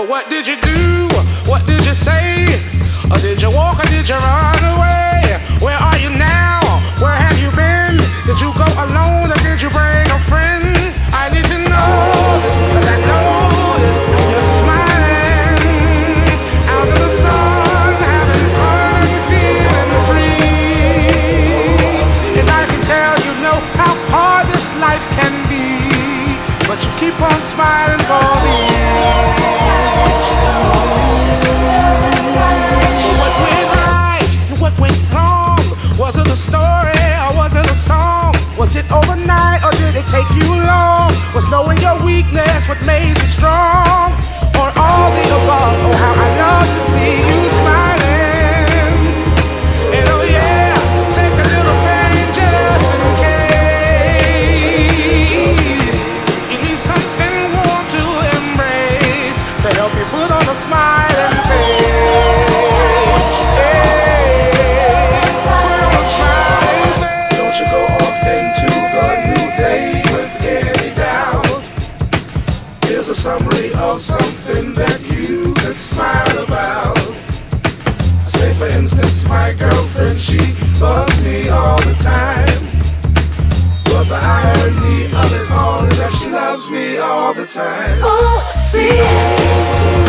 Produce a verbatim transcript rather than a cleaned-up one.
What did you do? What did you say? Or did you walk or did you run away? Where are you now? Where have you been? Did you go alone or did you bring a friend? I need to know this, cause I noticed you're smiling out of the sun, having fun and feeling free. And I can tell you know how hard this life can be, but you keep on smiling for me. What went right and what went wrong? Was it a story or was it a song? Was it overnight or did it take you long? Was knowing your weakness what made you strong? Or all the above? Oh, how I love to see you smiling. And oh yeah, take a little pain just in case you need something warm to embrace to help you put on a smiling face. Hey, put on a smiling face. Don't you go off into the new day with any doubt. Here's a summary of something that you could smile about. Say for instance, my girlfriend, she bugs me all the time, but the irony of it all is that she loves me all the time. Oh, see.